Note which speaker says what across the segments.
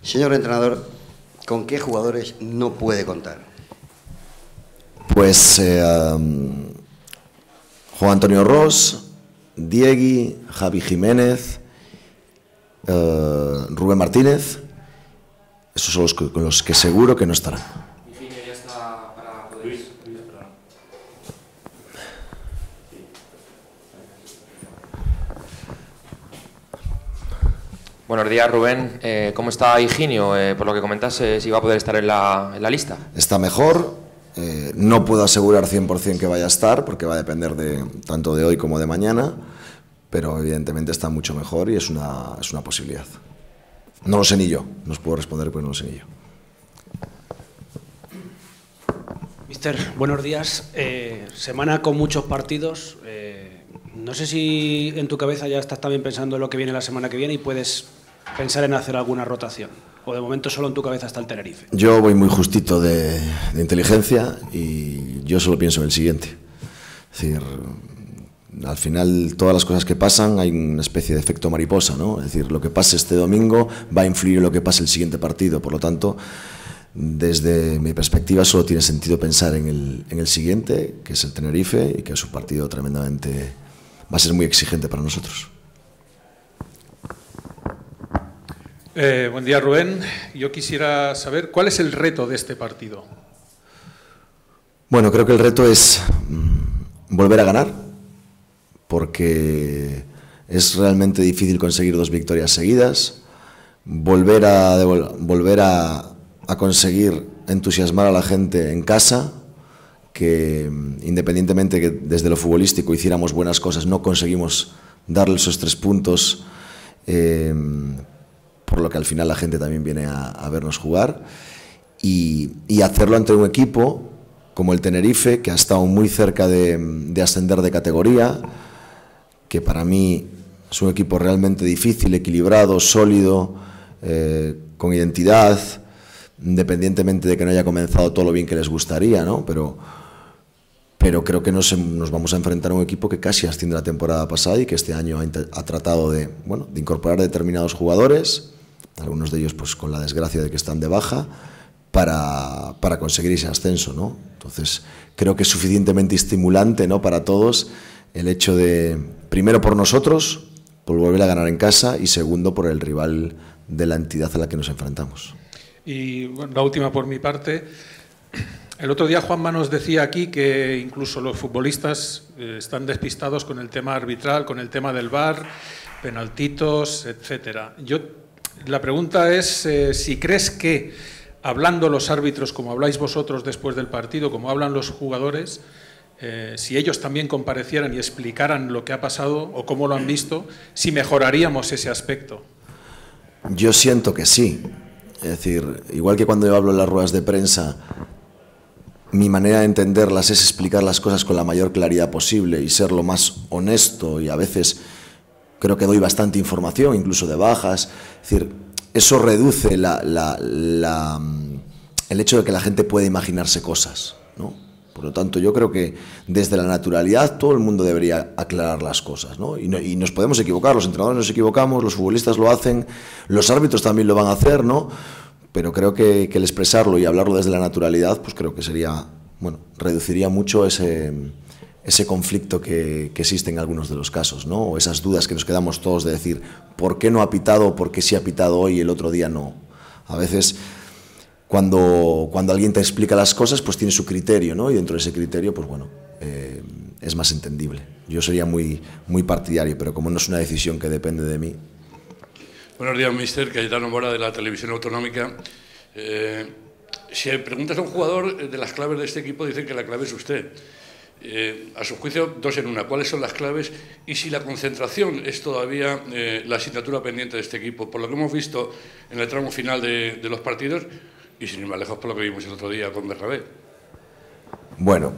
Speaker 1: Señor entrenador, ¿con qué jugadores no puede contar?
Speaker 2: Pues Juan Antonio Ros, Diegui, Javi Jiménez, Rubén Martínez. Esos son con los que seguro que no estarán.
Speaker 3: Higinio ya está para poder ir. Buenos días, Rubén. ¿Cómo está Higinio? Por lo que comentas, si va a poder estar en la lista.
Speaker 2: Está mejor. No puedo asegurar 100% que vaya a estar, porque va a depender tanto de hoy como de mañana, pero evidentemente está mucho mejor y es una posibilidad. No lo sé ni yo, no os puedo responder porque no lo sé ni yo.
Speaker 4: Mister, buenos días. Semana con muchos partidos. No sé si en tu cabeza ya estás también pensando en lo que viene la semana que viene y puedes pensar en hacer alguna rotación. ¿O de momento solo en tu cabeza está el Tenerife?
Speaker 2: Yo voy muy justito de inteligencia y yo solo pienso en el siguiente. Es decir, al final todas las cosas que pasan hay una especie de efecto mariposa, ¿no? Es decir, lo que pase este domingo va a influir en lo que pase el siguiente partido. Por lo tanto, desde mi perspectiva solo tiene sentido pensar en el siguiente, que es el Tenerife, y que es un partido tremendamente... va a ser muy exigente para nosotros.
Speaker 5: Buen día, Rubén. Yo quisiera saber cuál es el reto de este partido.
Speaker 2: Bueno, creo que el reto es volver a ganar, porque es realmente difícil conseguir 2 victorias seguidas, volver a conseguir entusiasmar a la gente en casa, que independientemente que desde lo futbolístico hiciéramos buenas cosas, no conseguimos darle esos 3 puntos, por lo que al final la gente también viene a vernos jugar, y hacerlo ante un equipo como el Tenerife, que ha estado muy cerca de ascender de categoría, que para mí es un equipo realmente difícil, equilibrado, sólido, con identidad, independientemente de que no haya comenzado todo lo bien que les gustaría, ¿no? Pero creo que nos vamos a enfrentar a un equipo que casi asciende la temporada pasada y que este año ha tratado de incorporar determinados jugadores, algunos de ellos pues con la desgracia de que están de baja, para conseguir ese ascenso, ¿no? Entonces creo que es suficientemente estimulante, ¿no?, para todos el hecho de, primero por nosotros, por volver a ganar en casa, y segundo por el rival de la entidad a la que nos enfrentamos.
Speaker 5: Y bueno, la última por mi parte. El otro día Juanma nos decía aquí que incluso los futbolistas están despistados con el tema arbitral, con el tema del VAR, penaltitos, etcétera. La pregunta es si crees que, hablando los árbitros como habláis vosotros después del partido, como hablan los jugadores, si ellos también comparecieran y explicaran lo que ha pasado o cómo lo han visto, si mejoraríamos ese aspecto.
Speaker 2: Yo siento que sí. Es decir, igual que cuando yo hablo en las ruedas de prensa, mi manera de entenderlas es explicar las cosas con la mayor claridad posible y ser lo más honesto, y a veces creo que doy bastante información, incluso de bajas. Es decir, eso reduce el hecho de que la gente puede imaginarse cosas, ¿no? Por lo tanto, yo creo que desde la naturalidad todo el mundo debería aclarar las cosas, ¿no? Y nos podemos equivocar, los entrenadores nos equivocamos, los futbolistas lo hacen, los árbitros también lo van a hacer, ¿no? Pero creo que el expresarlo y hablarlo desde la naturalidad, pues creo que reduciría mucho ese conflicto que existe en algunos de los casos, ¿no? O esas dudas que nos quedamos todos de decir, ¿por qué no ha pitado? ¿Por qué sí ha pitado hoy y el otro día no? A veces, cuando alguien te explica las cosas, pues tiene su criterio, ¿no? Y dentro de ese criterio, pues bueno, es más entendible. Yo sería muy partidario, pero como no es una decisión que depende de mí.
Speaker 6: Buenos días, mister. Cayetano Mora, de la Televisión Autonómica. Si preguntas a un jugador de las claves de este equipo, dicen que la clave es usted. A su juicio, 2 en 1. ¿Cuáles son las claves? Y si la concentración es todavía la asignatura pendiente de este equipo, por lo que hemos visto en el tramo final de los partidos, y sin ir más lejos por lo que vimos el otro día con Bernabé.
Speaker 2: Bueno,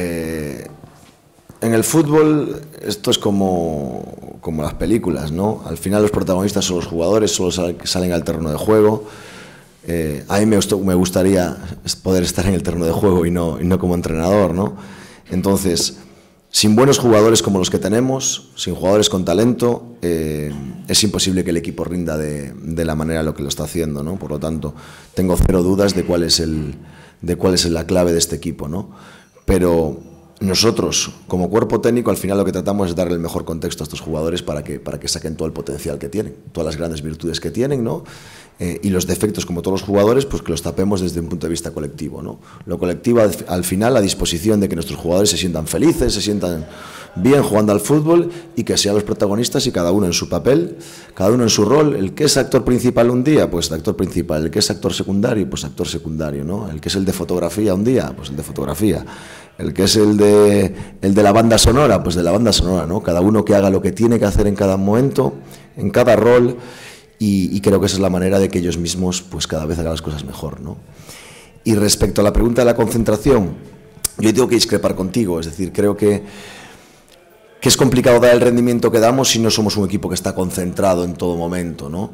Speaker 2: en el fútbol esto es como las películas, ¿no? Al final los protagonistas son los jugadores, solo salen al terreno de juego. A mí me gustaría poder estar en el terreno de juego y no como entrenador, ¿no? Entonces, sin buenos jugadores como los que tenemos, sin jugadores con talento, es imposible que el equipo rinda de la manera en la que lo está haciendo, ¿no? Por lo tanto, tengo cero dudas de cuál es la clave de este equipo, ¿no? Pero nosotros, como cuerpo técnico, al final lo que tratamos es darle el mejor contexto a estos jugadores para que saquen todo el potencial que tienen, todas las grandes virtudes que tienen, ¿no? Y los defectos, como todos los jugadores, pues que los tapemos desde un punto de vista colectivo, ¿no? Lo colectivo, al final, a disposición de que nuestros jugadores se sientan felices, se sientan bien jugando al fútbol y que sean los protagonistas y cada uno en su papel, cada uno en su rol. El que es actor principal un día, pues actor principal. El que es actor secundario, pues actor secundario, ¿no? El que es el de fotografía un día, pues el de fotografía. El que es el de la banda sonora, pues de la banda sonora, ¿no? Cada uno que haga lo que tiene que hacer en cada momento, en cada rol, y creo que esa es la manera de que ellos mismos pues cada vez hagan las cosas mejor, ¿no? Y respecto a la pregunta de la concentración, yo tengo que discrepar contigo, es decir, creo que es complicado dar el rendimiento que damos si no somos un equipo que está concentrado en todo momento, ¿no?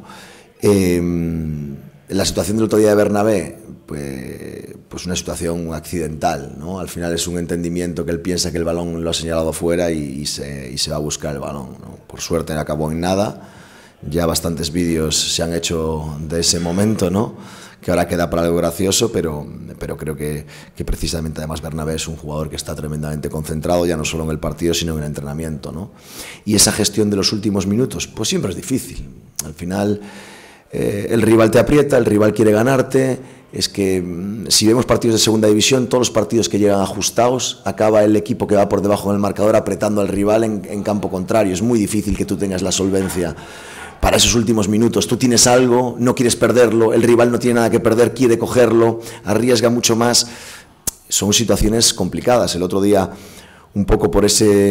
Speaker 2: La situación del otro día de Bernabé, pues una situación accidental, ¿no? Al final es un entendimiento que él piensa que el balón lo ha señalado fuera y se va a buscar el balón, ¿no? Por suerte acabó en nada, ya bastantes vídeos se han hecho de ese momento, ¿no? Que ahora queda para algo gracioso, pero creo que precisamente además Bernabé es un jugador que está tremendamente concentrado, ya no solo en el partido, sino en el entrenamiento, ¿no? Y esa gestión de los últimos minutos, pues siempre es difícil. Al final el rival te aprieta, el rival quiere ganarte. Es que si vemos partidos de segunda división, todos los partidos que llegan ajustados, acaba el equipo que va por debajo del marcador apretando al rival en campo contrario. Es muy difícil que tú tengas la solvencia para esos últimos minutos. Tú tienes algo, no quieres perderlo, el rival no tiene nada que perder, quiere cogerlo, arriesga mucho más. Son situaciones complicadas. El otro día, un poco por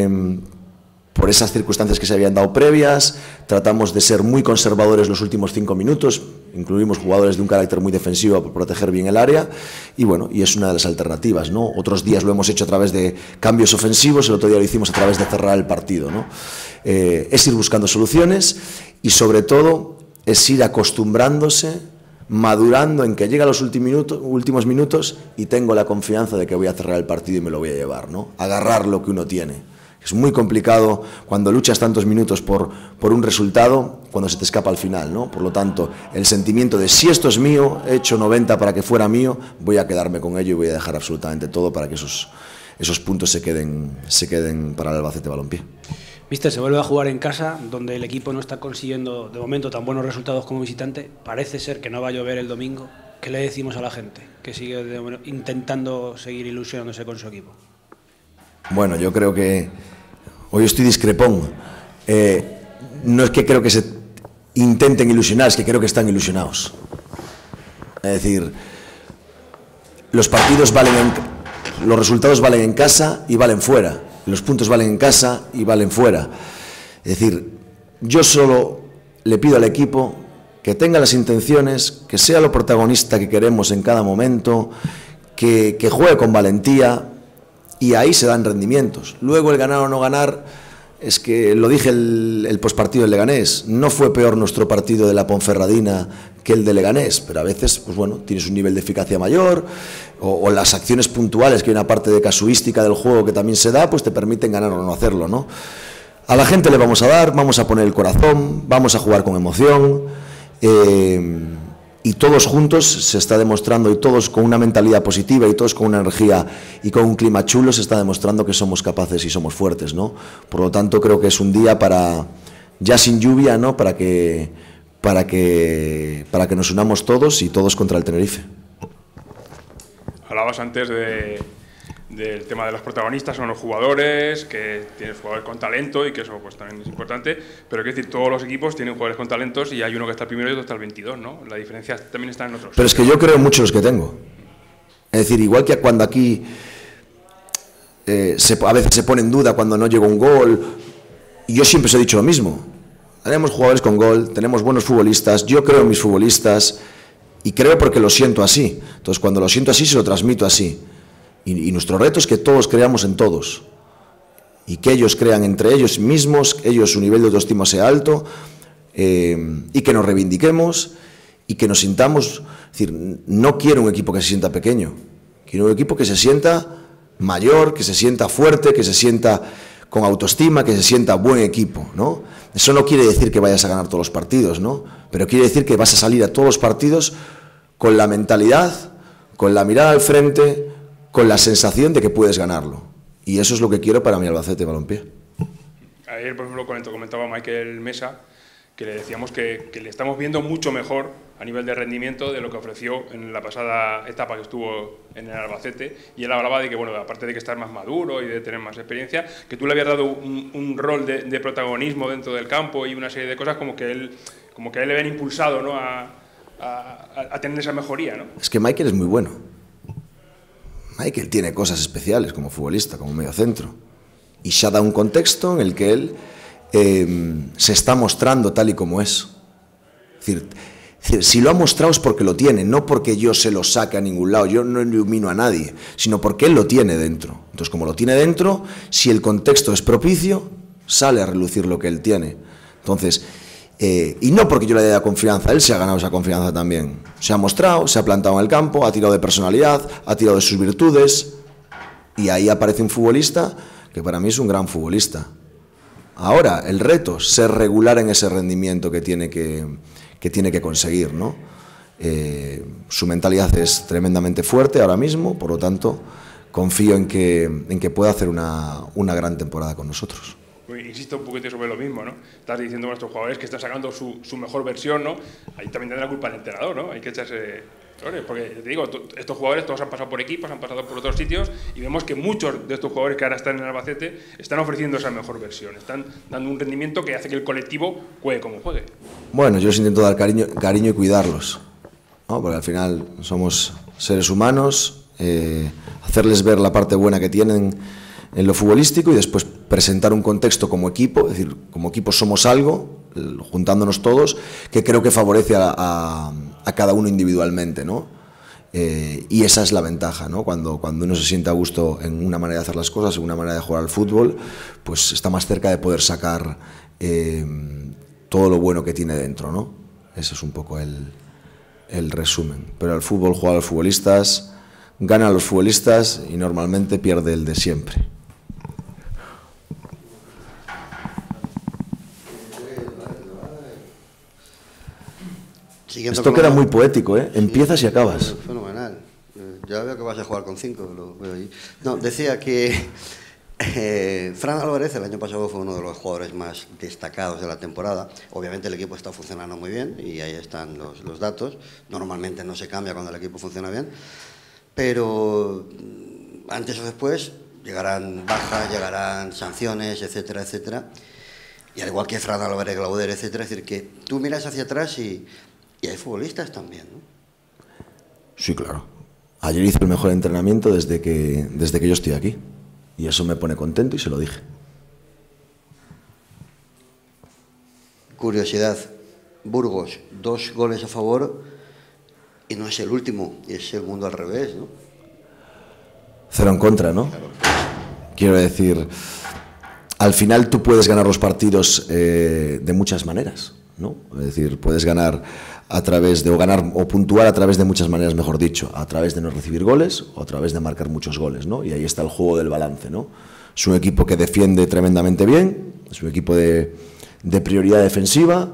Speaker 2: esas circunstancias que se habían dado previas, tratamos de ser muy conservadores los últimos 5 minutos, incluimos jugadores de un carácter muy defensivo para proteger bien el área, y bueno, y es una de las alternativas, ¿no? Otros días lo hemos hecho a través de cambios ofensivos, el otro día lo hicimos a través de cerrar el partido, ¿no? Es ir buscando soluciones y sobre todo es ir acostumbrándose, madurando en que llega los últimos minutos y tengo la confianza de que voy a cerrar el partido y me lo voy a llevar, ¿no? Agarrar lo que uno tiene. Es muy complicado cuando luchas tantos minutos por un resultado, cuando se te escapa al final, ¿no? Por lo tanto, el sentimiento de si esto es mío, he hecho 90 para que fuera mío, voy a quedarme con ello y voy a dejar absolutamente todo para que esos puntos se queden para el Albacete Balompié.
Speaker 4: Mister, se vuelve a jugar en casa, donde el equipo no está consiguiendo de momento tan buenos resultados como visitante. Parece ser que no va a llover el domingo. ¿Qué le decimos a la gente que sigue intentando seguir ilusionándose con su equipo?
Speaker 2: Bueno, yo creo que hoy estoy discrepón. No es que creo que se intenten ilusionar, es que creo que están ilusionados. Es decir, los resultados valen en casa y valen fuera. Los puntos valen en casa y valen fuera. Es decir, yo solo le pido al equipo que tenga las intenciones, que sea lo protagonista que queremos en cada momento, que juegue con valentía, y ahí se dan rendimientos. Luego el ganar o no ganar, es que lo dije el postpartido del Leganés, no fue peor nuestro partido de la Ponferradina que el de Leganés, pero a veces, pues bueno, tienes un nivel de eficacia mayor, o las acciones puntuales, que hay una parte de casuística del juego que también se da, pues te permiten ganar o no hacerlo, ¿no? A la gente le vamos a dar, vamos a poner el corazón, vamos a jugar con emoción, y todos juntos se está demostrando, y todos con una mentalidad positiva, y todos con una energía y con un clima chulo, se está demostrando que somos capaces y somos fuertes, ¿no? Por lo tanto, creo que es un día ya sin lluvia, ¿no? Para que nos unamos todos y todos contra el Tenerife.
Speaker 7: Hablabas antes del tema de los protagonistas, son los jugadores, que tienes jugadores con talento y que eso pues también es importante, pero hay que decir, todos los equipos tienen jugadores con talentos y hay uno que está primero y otro está el 22, ¿no? La diferencia también está en otros.
Speaker 2: Pero es que yo creo mucho los que tengo. Es decir, igual que cuando aquí a veces se pone en duda cuando no llega un gol, y yo siempre os he dicho lo mismo. Tenemos jugadores con gol, tenemos buenos futbolistas, yo creo en mis futbolistas y creo porque lo siento así. Entonces, cuando lo siento así, se lo transmito así. Y nuestro reto es que todos creamos en todos y que ellos crean entre ellos mismos, que su nivel de autoestima sea alto, y que nos reivindiquemos y que nos sintamos. Es decir, no quiero un equipo que se sienta pequeño, quiero un equipo que se sienta mayor, que se sienta fuerte, que se sienta con autoestima, que se sienta buen equipo, ¿no? Eso no quiere decir que vayas a ganar todos los partidos, ¿no? Pero quiere decir que vas a salir a todos los partidos con la mentalidad, con la mirada al frente, con la sensación de que puedes ganarlo. Y eso es lo que quiero para mi Albacete Balompié.
Speaker 7: Ayer, por ejemplo, comentaba Michael Mesa que le decíamos que le estamos viendo mucho mejor a nivel de rendimiento de lo que ofreció en la pasada etapa que estuvo en el Albacete, y él hablaba de que, bueno, aparte de que estar más maduro y de tener más experiencia, que tú le habías dado un rol de protagonismo dentro del campo y una serie de cosas como que a él le habían impulsado, ¿no?, a tener esa mejoría, ¿no?
Speaker 2: Es que Michael es muy bueno. Michael tiene cosas especiales como futbolista, como mediocentro, y se ha dado un contexto en el que él se está mostrando tal y como es. Es decir, si lo ha mostrado es porque lo tiene, no porque yo se lo saque a ningún lado, yo no ilumino a nadie, sino porque él lo tiene dentro. Entonces, como lo tiene dentro, si el contexto es propicio, sale a relucir lo que él tiene. Entonces, y no porque yo le haya dado confianza, él se ha ganado esa confianza también. Se ha mostrado, se ha plantado en el campo, ha tirado de personalidad, ha tirado de sus virtudes, y ahí aparece un futbolista que para mí es un gran futbolista. Ahora, el reto, ser regular en ese rendimiento que tiene que conseguir, ¿no? Su mentalidad es tremendamente fuerte ahora mismo, por lo tanto, confío en que pueda hacer una gran temporada con nosotros.
Speaker 7: Insisto un poquito sobre lo mismo, ¿no? Estás diciendo a nuestros jugadores que están sacando su mejor versión, ¿no? Ahí también tendrá la culpa el entrenador, ¿no? Hay que echarse... Porque te digo, estos jugadores todos han pasado por equipos, han pasado por otros sitios, y vemos que muchos de estos jugadores que ahora están en el Albacete están ofreciendo esa mejor versión, están dando un rendimiento que hace que el colectivo juegue como juegue.
Speaker 2: Bueno, yo les intento dar cariño y cuidarlos, ¿no? Porque al final somos seres humanos, hacerles ver la parte buena que tienen en lo futbolístico y después presentar un contexto como equipo, es decir, como equipo somos algo, juntándonos todos, que creo que favorece a cada uno individualmente, ¿no? Y esa es la ventaja, ¿no? Cuando uno se siente a gusto en una manera de hacer las cosas, en una manera de jugar al fútbol, pues está más cerca de poder sacar todo lo bueno que tiene dentro, ¿no? Ese es un poco el resumen. Pero al fútbol juegan los futbolistas, ganan los futbolistas y normalmente pierde el de siempre. Esto queda muy poético, ¿eh? Empiezas y acabas.
Speaker 1: Fenomenal. Ya veo que vas a jugar con 5. Lo veo ahí. No, decía que Fran Álvarez el año pasado fue uno de los jugadores más destacados de la temporada. Obviamente el equipo está funcionando muy bien y ahí están los datos. Normalmente no se cambia cuando el equipo funciona bien, pero antes o después llegarán bajas, llegarán sanciones, etcétera, etcétera. Y al igual que Fran Álvarez, Glauder, etcétera, es decir, que tú miras hacia atrás y hay futbolistas también, ¿no?
Speaker 2: Sí, claro. Ayer hice el mejor entrenamiento desde que yo estoy aquí. Y eso me pone contento y se lo dije.
Speaker 1: Curiosidad. Burgos, 2 goles a favor y no es el último, es el mundo al revés, ¿no?
Speaker 2: 0 en contra, ¿no?
Speaker 1: Claro.
Speaker 2: Quiero decir, al final tú puedes ganar los partidos de muchas maneras, ¿no? Es decir, puedes ganar a través de, o puntuar a través de muchas maneras, mejor dicho, a través de no recibir goles o a través de marcar muchos goles, ¿no? Y ahí está el juego del balance, ¿no? Es un equipo que defiende tremendamente bien, es un equipo de prioridad defensiva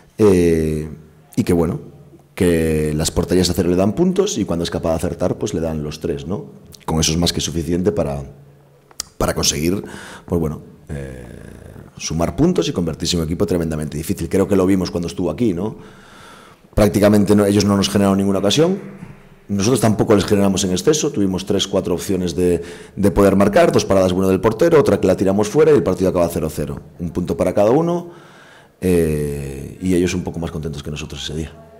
Speaker 2: y que, bueno, que las porterías a cero le dan puntos y cuando es capaz de acertar, pues le dan los 3, ¿no? Con eso es más que suficiente para conseguir, pues bueno, sumar puntos y convertirse en un equipo tremendamente difícil. Creo que lo vimos cuando estuvo aquí, ¿no? Prácticamente ellos no nos generaron ninguna ocasión, nosotros tampoco les generamos en exceso, tuvimos 3-4 opciones de poder marcar, 2 paradas buenas del portero, otra que la tiramos fuera y el partido acaba 0-0. Un punto para cada uno y ellos un poco más contentos que nosotros ese día.